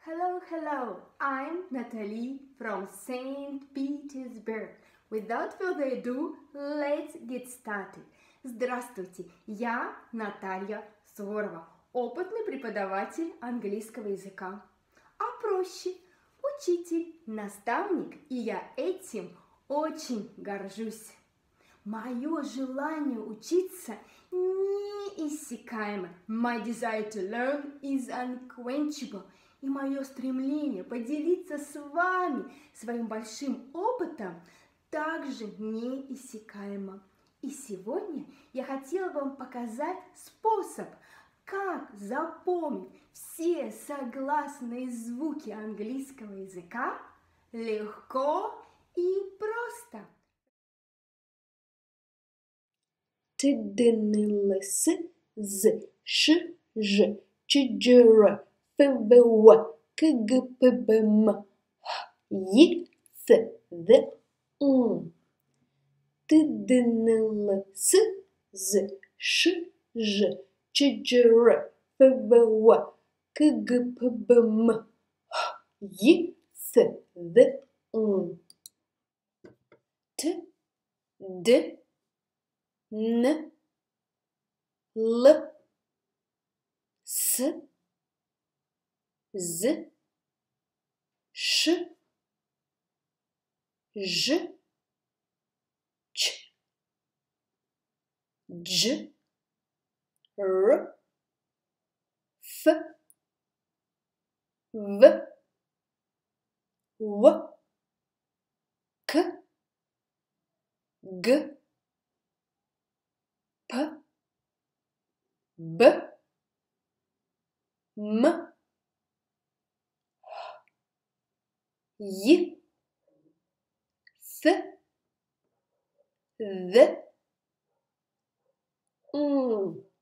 Hello, hello. I'm Natalie from St. Petersburg. Without further ado, let's get started. Здравствуйте, я Наталья Суворова, опытный преподаватель английского языка. А проще, учитель, наставник, и я этим очень горжусь. Мое желание учиться неиссякаемо. My desire to learn is unquenchable. И мое стремление поделиться с вами своим большим опытом также неиссякаемо. И сегодня я хотела вам показать способ, как запомнить все согласные звуки английского языка легко и просто. ТДНЛС з ш ж чджр фвв кгпбм й ц д н ТДНЛС з ш ж чджр фвв кгпбм й ц д н т д Н, Л, С, З, Ш, Ж, Ч, Дж, Р, Ф, В, В, К, Г, П, Б, М, Й, С, Д, Н.